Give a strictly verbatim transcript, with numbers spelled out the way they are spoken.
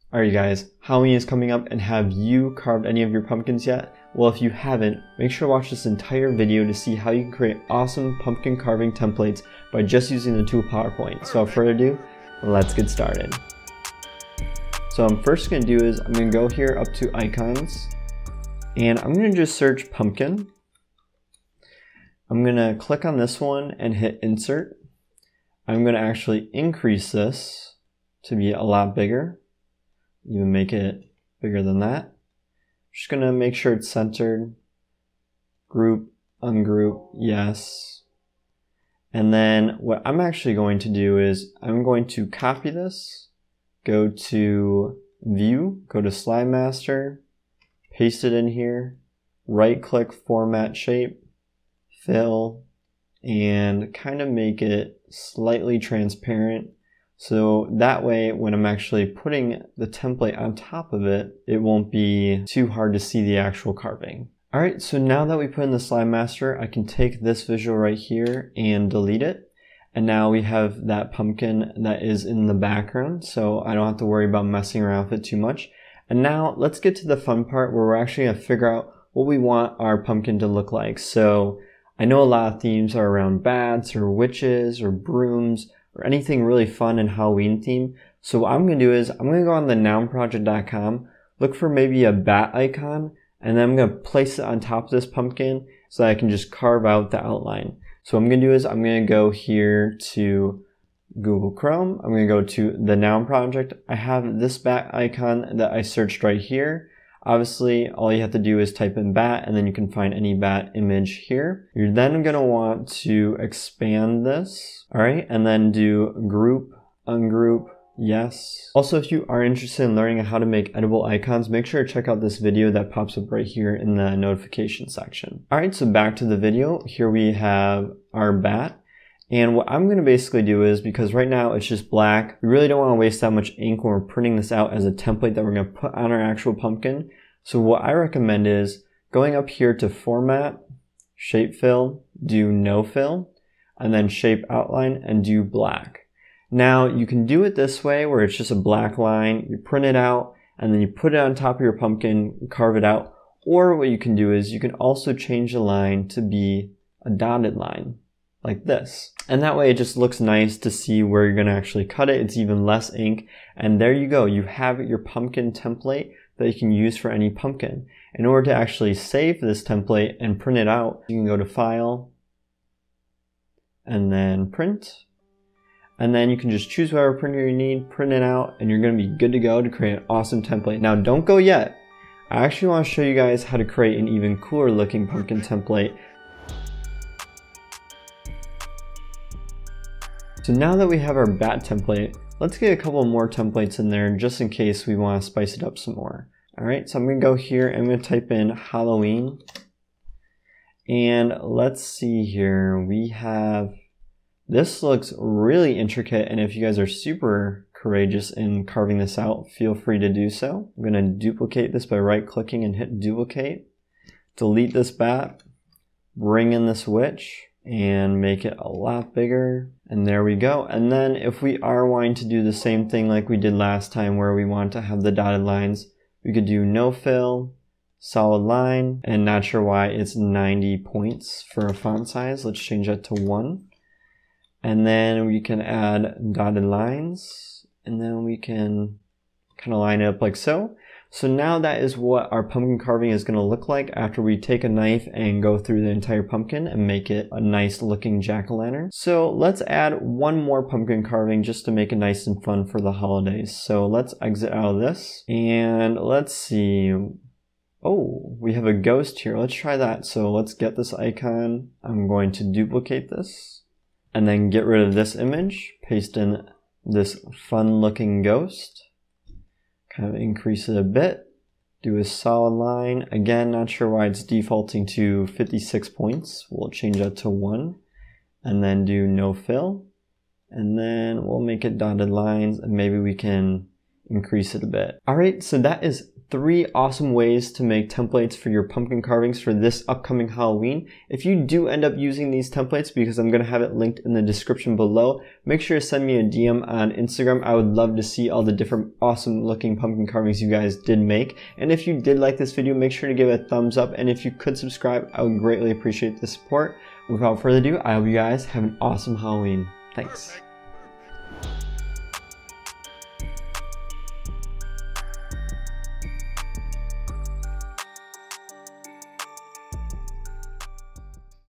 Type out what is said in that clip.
Alright guys, Halloween is coming up, and have you carved any of your pumpkins yet? Well, if you haven't, make sure to watch this entire video to see how you can create awesome pumpkin carving templates by just using the tool PowerPoint. So without further ado, let's get started. So what I'm first going to do is I'm going to go here up to icons, and I'm going to just search pumpkin. I'm going to click on this one and hit insert. I'm going to actually increase this to be a lot bigger. Even make it bigger than that. Just gonna make sure it's centered. Group, ungroup, yes. And then what I'm actually going to do is I'm going to copy this, go to view, go to slide master, paste it in here, right click format shape, fill, and kind of make it slightly transparent. So that way, when I'm actually putting the template on top of it, it won't be too hard to see the actual carving. Alright, so now that we put in the slide master, I can take this visual right here and delete it. And now we have that pumpkin that is in the background, so I don't have to worry about messing around with it too much. And now let's get to the fun part where we're actually going to figure out what we want our pumpkin to look like. So I know a lot of themes are around bats or witches or brooms, or anything really fun and Halloween theme. So what I'm going to do is I'm going to go on the noun project dot com, look for maybe a bat icon, and then I'm going to place it on top of this pumpkin so that I can just carve out the outline. So what I'm going to do is I'm going to go here to Google Chrome. I'm going to go to the noun project. I have this bat icon that I searched right here. Obviously, all you have to do is type in bat, and then you can find any bat image here. You're then going to want to expand this, all right, and then do group, ungroup, yes. Also, if you are interested in learning how to make edible icons, make sure to check out this video that pops up right here in the notification section. All right, so back to the video. Here we have our bat. And what I'm going to basically do is, because right now it's just black, we really don't want to waste that much ink when we're printing this out as a template that we're going to put on our actual pumpkin. So what I recommend is going up here to format, shape fill, do no fill, and then shape outline and do black. Now you can do it this way where it's just a black line, you print it out, and then you put it on top of your pumpkin, carve it out. Or what you can do is you can also change the line to be a dotted line, like this. And that way it just looks nice to see where you're going to actually cut it. It's even less ink. And there you go. You have your pumpkin template that you can use for any pumpkin. In order to actually save this template and print it out, you can go to File, and then Print. And then you can just choose whatever printer you need, print it out, and you're going to be good to go to create an awesome template. Now don't go yet. I actually want to show you guys how to create an even cooler looking pumpkin template. So now that we have our bat template, let's get a couple more templates in there just in case we want to spice it up some more. Alright, so I'm going to go here and I'm going to type in Halloween. And let's see here, we have, this looks really intricate, and if you guys are super courageous in carving this out, feel free to do so. I'm going to duplicate this by right clicking and hit duplicate. Delete this bat, bring in this witch, and make it a lot bigger. And there we go. And then if we are wanting to do the same thing like we did last time where we want to have the dotted lines, we could do no fill, solid line, and not sure why it's ninety points for a font size. Let's change that to one. And then we can add dotted lines, and then we can kind of line it up like so. So now that is what our pumpkin carving is going to look like after we take a knife and go through the entire pumpkin and make it a nice looking jack-o'-lantern. So let's add one more pumpkin carving just to make it nice and fun for the holidays. So let's exit out of this, and let's see. Oh, we have a ghost here. Let's try that. So let's get this icon. I'm going to duplicate this and then get rid of this image, paste in this fun looking ghost. Kind of increase it a bit, do a solid line. Again, not sure why it's defaulting to fifty-six points. We'll change that to one, and then do no fill. And then we'll make it dotted lines, and maybe we can increase it a bit. Alright, so that is three awesome ways to make templates for your pumpkin carvings for this upcoming Halloween. If you do end up using these templates, because I'm going to have it linked in the description below, make sure to send me a D M on Instagram. I would love to see all the different awesome looking pumpkin carvings you guys did make. And if you did like this video, make sure to give it a thumbs up. And if you could subscribe, I would greatly appreciate the support. Without further ado, I hope you guys have an awesome Halloween. Thanks.